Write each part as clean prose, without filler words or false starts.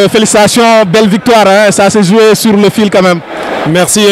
félicitations, belle victoire, hein. Ça s'est joué sur le fil quand même. Merci,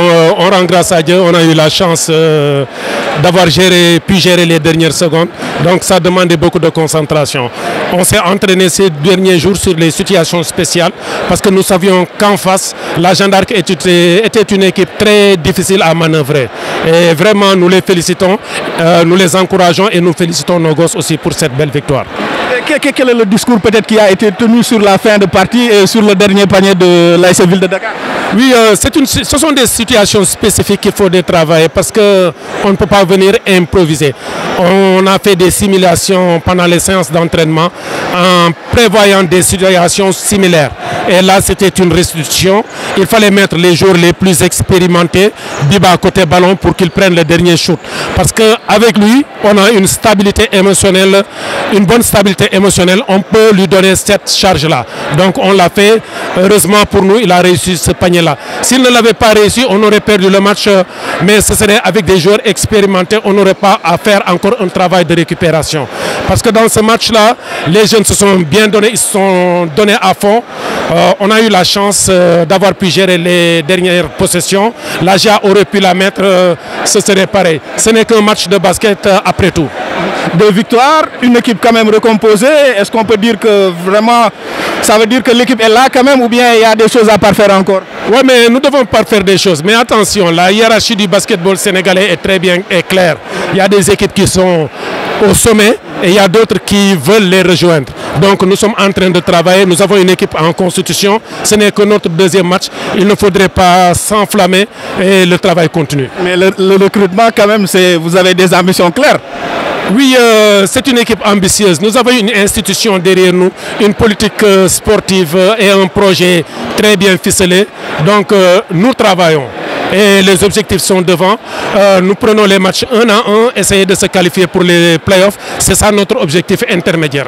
on rend grâce à Dieu, on a eu la chance d'avoir pu gérer les dernières secondes, donc ça demandait beaucoup de concentration. On s'est entraîné ces derniers jours sur les situations spéciales parce que nous savions qu'en face, la Jeanne d'Arc était une équipe très difficile à manœuvrer. Et vraiment, nous les félicitons, nous les encourageons et nous félicitons nos gosses aussi pour cette belle victoire. Quel est le discours peut-être qui a été tenu sur la fin de partie et sur le dernier panier de l'AS Ville de Dakar? Oui, ce sont des situations spécifiques qu'il faut travailler parce qu'on ne peut pas venir improviser. On a fait des simulations pendant les séances d'entraînement en prévoyant des situations similaires. Et là, c'était une restitution. Il fallait mettre les joueurs les plus expérimentés, Biba côté ballon, pour qu'ils prennent le dernier shoot. Parce qu'avec lui, on a une stabilité émotionnelle, une bonne stabilité émotionnelle. On peut lui donner cette charge-là. Donc on l'a fait. Heureusement pour nous, il a réussi ce panier-là. S'il ne l'avait pas réussi, on aurait perdu le match. Mais ce serait avec des joueurs expérimentés. On n'aurait pas à faire encore un travail de récupération. Parce que dans ce match-là, les jeunes se sont bien donnés, ils se sont donnés à fond. On a eu la chance d'avoir pu gérer les dernières possessions. La GIA aurait pu la mettre, ce serait pareil. Ce n'est qu'un match de basket après tout. Deux victoires, une équipe quand même recomposée. Est-ce qu'on peut dire que vraiment, ça veut dire que l'équipe est là quand même ou bien il y a des choses à parfaire encore? Oui, mais nous devons parfaire des choses. Mais attention, la hiérarchie du basketball sénégalais est très bien et claire. Il y a des équipes qui sont au sommet et il y a d'autres qui veulent les rejoindre. Donc nous sommes en train de travailler, nous avons une équipe en constitution, ce n'est que notre deuxième match, il ne faudrait pas s'enflammer et le travail continue. Mais le recrutement quand même, vous avez des ambitions claires. Oui, c'est une équipe ambitieuse. Nous avons une institution derrière nous, une politique sportive et un projet très bien ficelé. Donc nous travaillons. Et les objectifs sont devant. Nous prenons les matchs un à un, essayer de se qualifier pour les playoffs. C'est ça notre objectif intermédiaire.